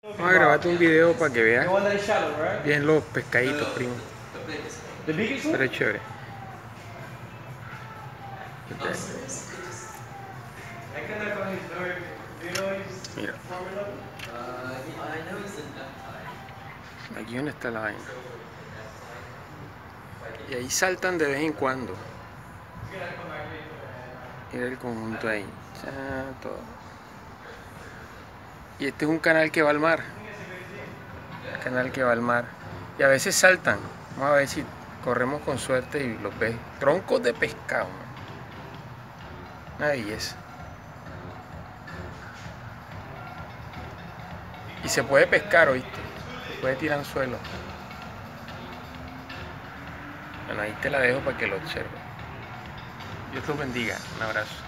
Vamos a grabarte un video para que veas bien los pescaditos, primo. Pero es chévere. Mira. Aquí donde está la vaina. Y ahí saltan de vez en cuando. Mira el conjunto ahí. Todo. Y este es un canal que va al mar. Canal que va al mar. Y a veces saltan. Vamos a ver si corremos con suerte y los ves. Troncos de pescado, man. Una belleza. Y se puede pescar, ¿oíste? Se puede tirar anzuelo. Bueno, ahí te la dejo para que lo observes. Dios los bendiga. Un abrazo.